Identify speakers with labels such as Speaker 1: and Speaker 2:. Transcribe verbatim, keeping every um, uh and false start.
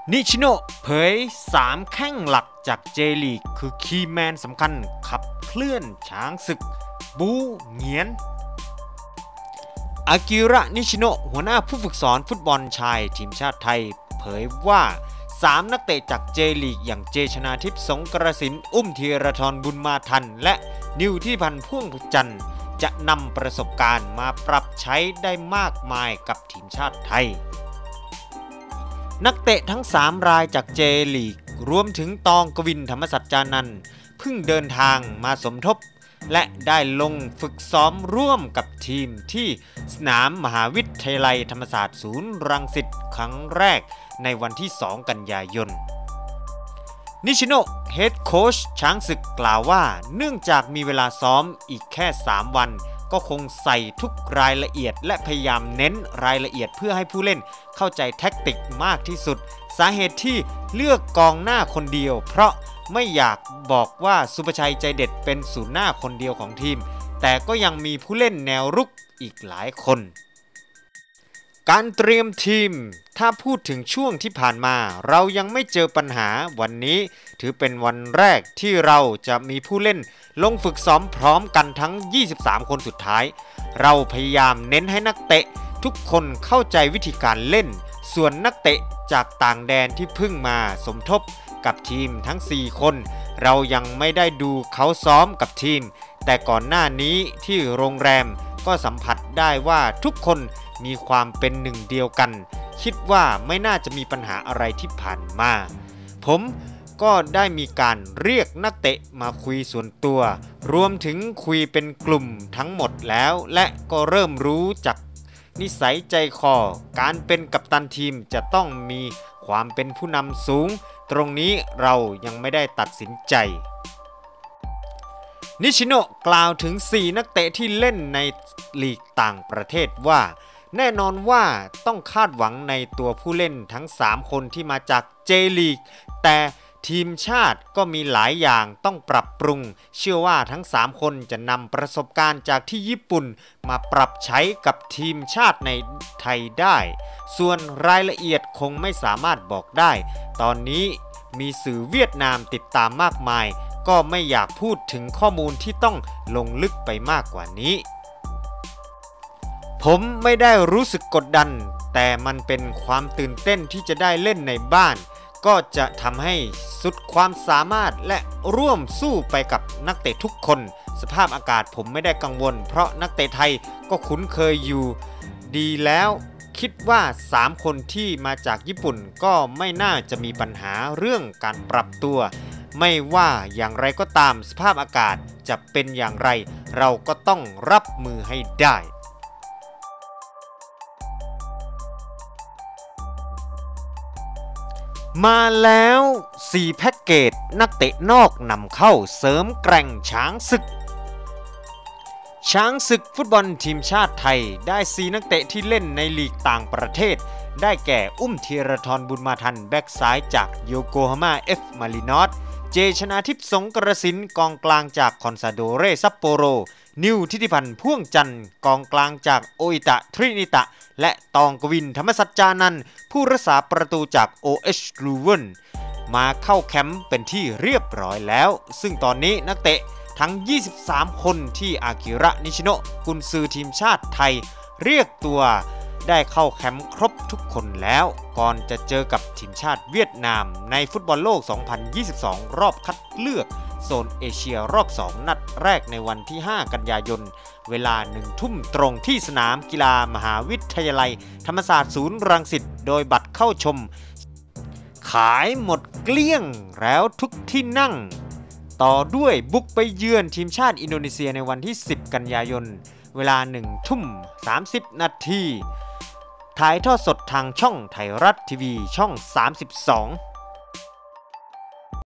Speaker 1: นิชิโนะเผยสามแข้งหลักจากเจลีกคือคีย์แมนสำคัญขับเคลื่อนช้างศึกบูเหงียนอากิระนิชิโนะหัวหน้าผู้ฝึกสอนฟุตบอลชายทีมชาติไทยเผยว่าสามนักเตะจากเจลีกอย่างเจชนาทิพย์สงกรสินอุ้มธีรทรบุญมาทันและนิวที่พันพ่วงจันทร์จะนำประสบการณ์มาปรับใช้ได้มากมายกับทีมชาติไทยนักเตะทั้งสามรายจากเจลีกรวมถึงตองกวินธรรมสัจจานันท์เพิ่งเดินทางมาสมทบและได้ลงฝึกซ้อมร่วมกับทีมที่สนามมหาวิทยาลัยธรรมศาสตร์ศูนย์รังสิตครั้งแรกในวันที่สองกันยายนนิชิโนะเฮดโค้ชช้างศึกกล่าวว่าเนื่องจากมีเวลาซ้อมอีกแค่สามวันก็คงใส่ทุกรายละเอียดและพยายามเน้นรายละเอียดเพื่อให้ผู้เล่นเข้าใจแท็กติกมากที่สุดสาเหตุที่เลือกกองหน้าคนเดียวเพราะไม่อยากบอกว่าสุภชัยใจเด็ดเป็นศูนย์หน้าคนเดียวของทีมแต่ก็ยังมีผู้เล่นแนวรุกอีกหลายคนการเตรียมทีมถ้าพูดถึงช่วงที่ผ่านมาเรายังไม่เจอปัญหาวันนี้ถือเป็นวันแรกที่เราจะมีผู้เล่นลงฝึกซ้อมพร้อมกันทั้งยี่สิบสามคนสุดท้ายเราพยายามเน้นให้นักเตะทุกคนเข้าใจวิธีการเล่นส่วนนักเตะจากต่างแดนที่เพิ่งมาสมทบกับทีมทั้งสี่คนเรายังไม่ได้ดูเขาซ้อมกับทีมแต่ก่อนหน้านี้ที่โรงแรมก็สัมผัสได้ว่าทุกคนมีความเป็นหนึ่งเดียวกันคิดว่าไม่น่าจะมีปัญหาอะไรที่ผ่านมาผมก็ได้มีการเรียกนักเตะมาคุยส่วนตัวรวมถึงคุยเป็นกลุ่มทั้งหมดแล้วและก็เริ่มรู้จักนิสัยใจคอการเป็นกัปตันทีมจะต้องมีความเป็นผู้นำสูงตรงนี้เรายังไม่ได้ตัดสินใจนิชิโนะกล่าวถึงสี่นักเตะที่เล่นในลีกต่างประเทศว่าแน่นอนว่าต้องคาดหวังในตัวผู้เล่นทั้งสามคนที่มาจากเจลีกแต่ทีมชาติก็มีหลายอย่างต้องปรับปรุงเชื่อว่าทั้งสามคนจะนำประสบการณ์จากที่ญี่ปุ่นมาปรับใช้กับทีมชาติในไทยได้ส่วนรายละเอียดคงไม่สามารถบอกได้ตอนนี้มีสื่อเวียดนามติดตามมากมายก็ไม่อยากพูดถึงข้อมูลที่ต้องลงลึกไปมากกว่านี้ผมไม่ได้รู้สึกกดดันแต่มันเป็นความตื่นเต้นที่จะได้เล่นในบ้านก็จะทำให้สุดความสามารถและร่วมสู้ไปกับนักเตะทุกคนสภาพอากาศผมไม่ได้กังวลเพราะนักเตะไทยก็คุ้นเคยอยู่ดีแล้วคิดว่าสามคนที่มาจากญี่ปุ่นก็ไม่น่าจะมีปัญหาเรื่องการปรับตัวไม่ว่าอย่างไรก็ตามสภาพอากาศจะเป็นอย่างไรเราก็ต้องรับมือให้ได้มาแล้วสี่แพ็กเกจนักเตะนอกนำเข้าเสริมแกร่งช้างศึกช้างศึกฟุตบอลทีมชาติไทยได้สี่นักเตะที่เล่นในลีกต่างประเทศได้แก่อุ้มธีรทรบุญมาทันแบ็กซ้ายจากโยโกฮาม่าเอฟมารินอสเจชนาทิพย์สงกรสินกองกลางจากคอนซาโดเรซัปโปโรนิวทิติพันธ์พ่วงจันทร์กองกลางจากโออิตะทรินิตะและตองกวินธรรมสัจจานันท์ผู้รักษาประตูจาก โอ เอช ลูเวนมาเข้าแคมป์เป็นที่เรียบร้อยแล้วซึ่งตอนนี้นักเตะทั้งยี่สิบสามคนที่อากิระนิชิโนะกุนซือทีมชาติไทยเรียกตัวได้เข้าแคมป์ครบทุกคนแล้วก่อนจะเจอกับทีมชาติเวียดนามในฟุตบอลโลก สองพันยี่สิบสอง รอบคัดเลือกโซนเอเชียรอบสองนัดแรกในวันที่ห้ากันยายนเวลาหนึ่งทุ่มตรงที่สนามกีฬามหาวิทยาลัยธรรมศาสตร์ศูนย์รังสิตโดยบัตรเข้าชมขายหมดเกลี้ยงแล้วทุกที่นั่งต่อด้วยบุกไปเยือนทีมชาติอินโดนีเซียในวันที่สิบกันยายนเวลาหนึ่งทุ่มสามสิบนาทีถ่ายทอดสดทางช่องไทยรัฐทีวีช่องสามสิบสอง